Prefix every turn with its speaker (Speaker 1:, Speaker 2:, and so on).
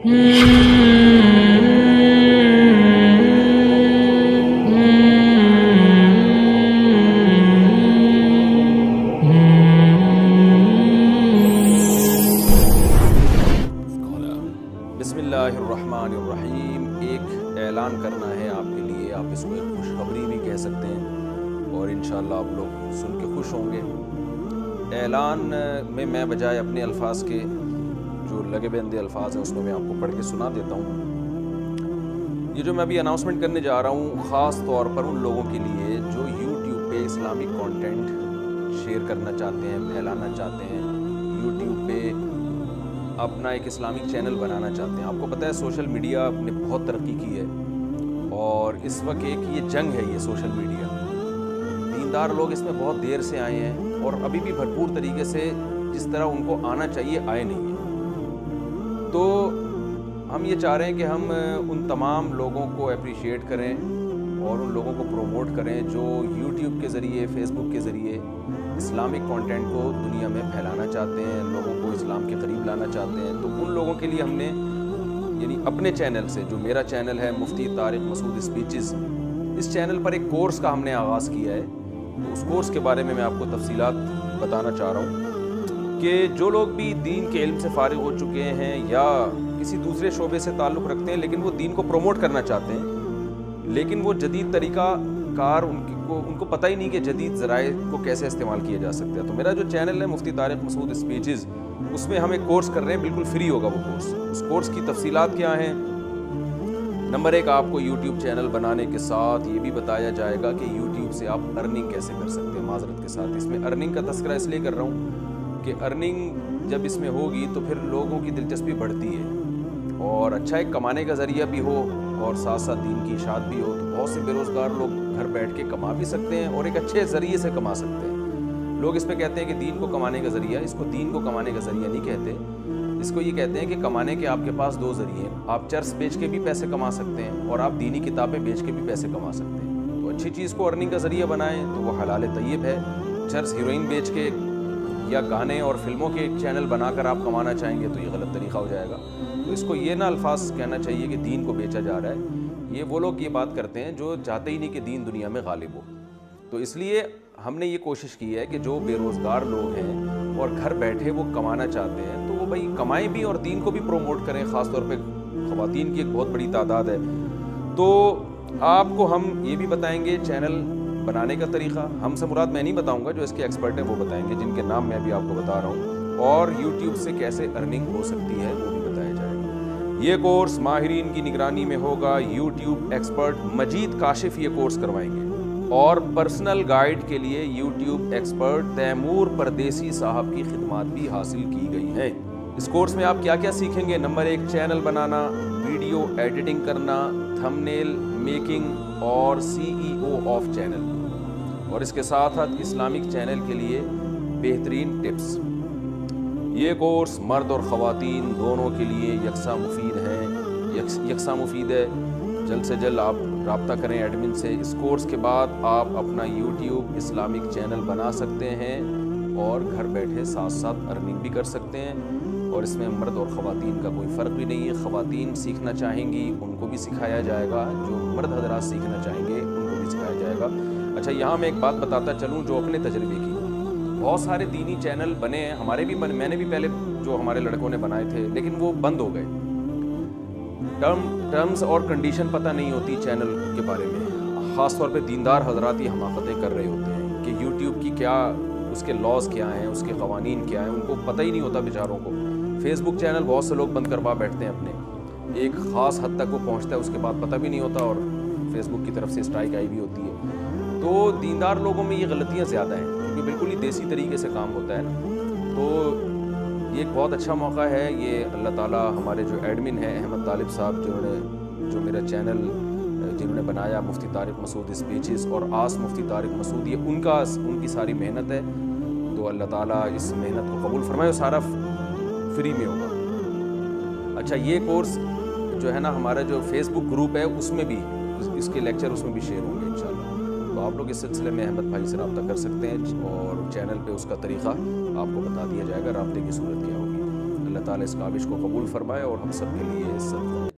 Speaker 1: बिस्मिल्लाहिर्रहमानिर्रहीम। एक ऐलान करना है आपके लिए, आप इसको एक खुशखबरी भी कह सकते हैं और इंशाअल्लाह आप लोग सुन के खुश होंगे। ऐलान में मैं बजाय अपने अल्फाज के जो लगे बंदे अल्फाज हैं उसमें मैं आपको पढ़ के सुना देता हूँ। ये जो मैं अभी अनाउंसमेंट करने जा रहा हूँ ख़ास तौर पर उन लोगों के लिए जो यूट्यूब पे इस्लामिक कंटेंट शेयर करना चाहते हैं, फैलाना चाहते हैं, यूट्यूब पे अपना एक इस्लामिक चैनल बनाना चाहते हैं। आपको पता है सोशल मीडिया ने बहुत तरक्की की है और इस वक्त एक ये जंग है, ये सोशल मीडिया। दीनदार लोग इसमें बहुत देर से आए हैं और अभी भी भरपूर तरीके से जिस तरह उनको आना चाहिए आए नहीं है। तो हम ये चाह रहे हैं कि हम उन तमाम लोगों को अप्रिशिएट करें और उन लोगों को प्रोमोट करें जो यूट्यूब के ज़रिए, फेसबुक के ज़रिए इस्लामिक कंटेंट को दुनिया में फैलाना चाहते हैं, लोगों को इस्लाम के करीब लाना चाहते हैं। तो उन लोगों के लिए हमने यानी अपने चैनल से, जो मेरा चैनल है मुफ्ती तारिक मसूद स्पीचेस, इस चैनल पर एक कोर्स का हमने आगाज़ किया है। तो उस कोर्स के बारे में मैं आपको तफसीलात बताना चाह रहा हूँ कि जो लोग भी दीन के इल्म से फारिग हो चुके हैं या किसी दूसरे शोबे से ताल्लुक़ रखते हैं लेकिन वो दीन को प्रमोट करना चाहते हैं, लेकिन वो जदीद तरीका कार उनको पता ही नहीं कि जदीद ज़राए को कैसे इस्तेमाल किया जा सकता है। तो मेरा जो चैनल है मुफ्ती तारिक मसूद स्पीचेस, उसमें हम एक कोर्स कर रहे हैं, बिल्कुल फ्री होगा वो कोर्स। उस कोर्स की तफसीलात क्या हैं? नंबर 1, आपको यूट्यूब चैनल बनाने के साथ ये भी बताया जाएगा कि यूट्यूब से आप अर्निंग कैसे कर सकते हैं। माजरत के साथ इसमें अर्निंग का तस्करा इसलिए कर रहा हूँ कि अर्निंग जब इसमें होगी तो फिर लोगों की दिलचस्पी बढ़ती है और अच्छा एक कमाने का ज़रिया भी हो और साथ साथ दीन की इशाअत भी हो। तो बहुत से बेरोज़गार लोग घर बैठ के कमा भी सकते हैं और एक अच्छे ज़रिए से कमा सकते हैं। लोग इस पे कहते हैं कि दीन को कमाने का ज़रिया, इसको दीन को कमाने का ज़रिया नहीं कहते, इसको ये कहते हैं कि कमाने के आपके पास 2 ज़रिए हैं। आप चर्स बेच के भी पैसे कमा सकते हैं और आप दीनी किताबें बेच के भी पैसे कमा सकते हैं। तो अच्छी चीज़ को अर्निंग का ज़रिया बनाएं तो वो हलाल तय्यब है। चर्स हीरोइन बेच के या गाने और फिल्मों के चैनल बनाकर आप कमाना चाहेंगे तो ये गलत तरीक़ा हो जाएगा। तो इसको ये ना अल्फाज कहना चाहिए कि दीन को बेचा जा रहा है। ये वो लोग ये बात करते हैं जो चाहते ही नहीं कि दीन दुनिया में गालिब हो। तो इसलिए हमने ये कोशिश की है कि जो बेरोज़गार लोग हैं और घर बैठे वो कमाना चाहते हैं तो वो भाई कमाएं भी और दीन को भी प्रोमोट करें। ख़ास तौर पे ख़वातीन की एक बहुत बड़ी तादाद है। तो आपको हम ये भी बताएंगे चैनल बनाने का तरीक़ा। हमसे मुराद मैं नहीं बताऊँगा, जो इसके एक्सपर्ट हैं वो बताएँगे, जिनके नाम मैं अभी आपको बता रहा हूँ। और यूट्यूब से कैसे अर्निंग हो सकती है वो भी बताया जाएगा। ये कोर्स माहिरीन की निगरानी में होगा। यूट्यूब एक्सपर्ट मजीद काशिफ ये कोर्स करवाएंगे और पर्सनल गाइड के लिए यूट्यूब एक्सपर्ट तैमूर परदेसी साहब की खिदमात भी हासिल की गई हैं। इस कोर्स में आप क्या क्या सीखेंगे? नंबर 1, चैनल बनाना, वीडियो एडिटिंग करना, थंबनेल मेकिंग और CEO ऑफ चैनल, और इसके साथ साथ इस्लामिक चैनल के लिए बेहतरीन टिप्स। ये कोर्स मर्द और ख़वातीन दोनों के लिए यकसा मुफीद है। जल्द से जल्द आप रब्ता करें एडमिन से। इस कोर्स के बाद आप अपना यूट्यूब इस्लामिक चैनल बना सकते हैं और घर बैठे साथ साथ अर्निंग भी कर सकते हैं। और इसमें मर्द और ख़वातीन का कोई फ़र्क भी नहीं है। ख़वातीन सीखना चाहेंगी उनको भी सिखाया जाएगा, जो मर्द हज़रात सीखना चाहेंगे उनको भी सिखाया जाएगा। अच्छा, यहाँ मैं एक बात बताता चलूँ जो अपने तजर्बे की। बहुत सारे दीनी चैनल बने हैं, हमारे भी बने, मैंने भी पहले जो हमारे लड़कों ने बनाए थे, लेकिन वो बंद हो गए। टर्म्स और कंडीशन पता नहीं होती चैनल के बारे में। ख़ास तौर पे दीनदार हजरात ही हमाकतें कर रहे होते हैं कि यूट्यूब की क्या, उसके लॉज क्या हैं, उसके क़वानीन क्या हैं, उनको पता ही नहीं होता बेचारों को। फेसबुक चैनल बहुत से लोग बंद करवा बैठते हैं अपने, एक ख़ास हद तक वो पहुँचता है, उसके बाद पता भी नहीं होता और फेसबुक की तरफ से स्ट्राइक आई भी होती है। तो दीनदार लोगों में ये गलतियाँ ज़्यादा हैं क्योंकि बिल्कुल ही देसी तरीके से काम होता है ना। तो ये एक बहुत अच्छा मौका है। ये अल्लाह ताला हमारे जो एडमिन हैं अहमद तालिब साहब, जो मेरा चैनल जिन्होंने बनाया मुफ्ती तारिक मसूद स्पीचेस और आस मुफ्ती तारिक मसूद, ये उनकी सारी मेहनत है। तो अल्लाह ताला इस मेहनत को कबूल फरमाए, सारा फ्री में होगा। अच्छा, ये कोर्स जो है ना हमारा जो फेसबुक ग्रुप है उसमें भी इसके लेक्चर उसमें भी शेयर होंगे इंशाल्लाह। तो आप लोग इस सिलसिले में अहमद भाई से रब्ता कर सकते हैं और चैनल पे उसका तरीक़ा आपको बता दिया जाएगा, रब्ते की सूरत क्या होगी। اللہ ताला इस काविश को कबूल फरमाए और हम सब के लिए सदका